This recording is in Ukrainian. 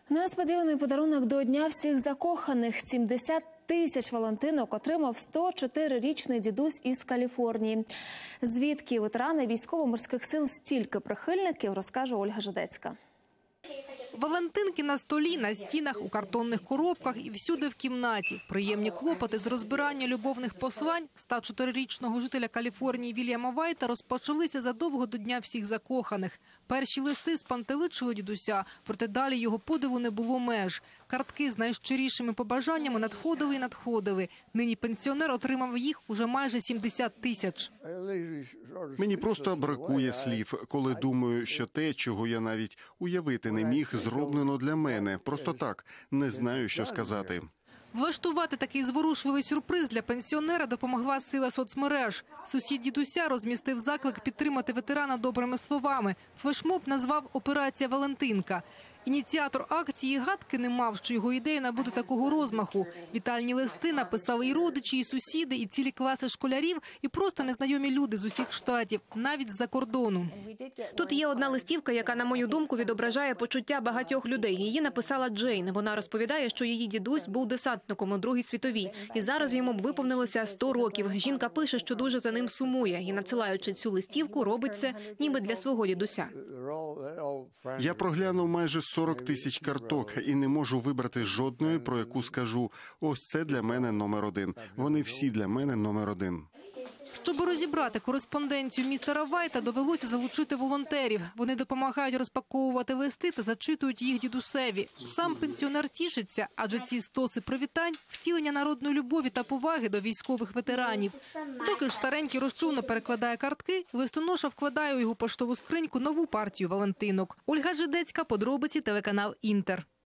Несподіваний подарунок до Дня всіх закоханих. 70 тисяч валентинок отримав 104-річний дідусь із Каліфорнії. Звідки ветерани військово-морських сил стільки прихильників, розкаже Ольга Жидецька. Валентинки на столі, на стінах, у картонних коробках і всюди в кімнаті. Приємні клопоти з розбирання любовних послань 104-річного жителя Каліфорнії Вільяма Вайта розпочалися задовго до Дня всіх закоханих. Перші листи спантеличили дідуся, проте далі його подиву не було меж. Картки з найщирішими побажаннями надходили і надходили. Нині пенсіонер отримав їх уже майже 70 тисяч. Мені просто бракує слів, коли думаю, що те, чого я навіть уявити не міг, зроблено для мене. Просто так, не знаю, що сказати. Влаштувати такий зворушливий сюрприз для пенсіонера допомогла сила соцмереж. Сусід дідуся розмістив заклик підтримати ветерана добрими словами. Флешмоб назвав «Операція Валентинка». Ініціатор акції гадки не мав, що його ідея набуде такого розмаху. Вітальні листи написали і родичі, і сусіди, і цілі класи школярів, і просто незнайомі люди з усіх штатів, навіть з-за кордону. Тут є одна листівка, яка, на мою думку, відображає почуття багатьох людей. Її написала Джейн. Вона розповідає, що її дідусь був десантником у Другій світовій. І зараз йому б виповнилося 100 років. Жінка пише, що дуже за ним сумує. І, надсилаючи цю листівку, робить це ніби для свого дідуся. Я проглянув майже 40 тисяч карток і не можу вибрати жодної, про яку скажу, ось це для мене номер один. Вони всі для мене номер один. Щоб розібрати кореспонденцію містера Вайта, довелося залучити волонтерів. Вони допомагають розпаковувати листи та зачитують їх дідусеві. Сам пенсіонер тішиться, адже ці стоси привітань – втілення народної любові та поваги до військових ветеранів. Доки ж старенький розчувно перекладає картки, листоноша вкладає у його поштову скриньку нову партію валентинок. Ольга Жидецька, подробиці, телеканал «Інтер».